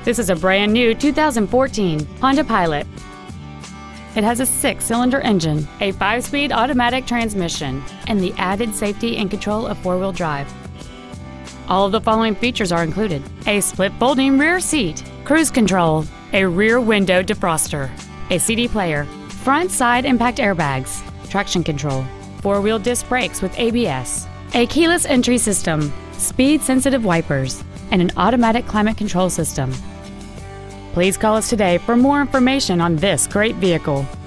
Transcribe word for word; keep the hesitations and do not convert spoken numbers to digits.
This is a brand new two thousand fourteen Honda Pilot. It has a six-cylinder engine, a five-speed automatic transmission, and the added safety and control of four-wheel drive. All of the following features are included: a split folding rear seat, cruise control, a rear window defroster, a C D player, front side impact airbags, traction control, four-wheel disc brakes with A B S, a keyless entry system, speed-sensitive wipers, and an automatic climate control system. Please call us today for more information on this great vehicle.